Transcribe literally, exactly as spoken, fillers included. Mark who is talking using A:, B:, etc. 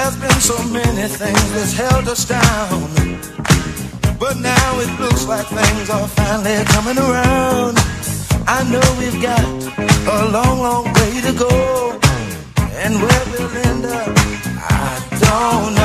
A: There's been so many things that's held us down, but now it looks like things are finally coming around. I know we've got a long, long way to go, and where we'll end up, I don't know.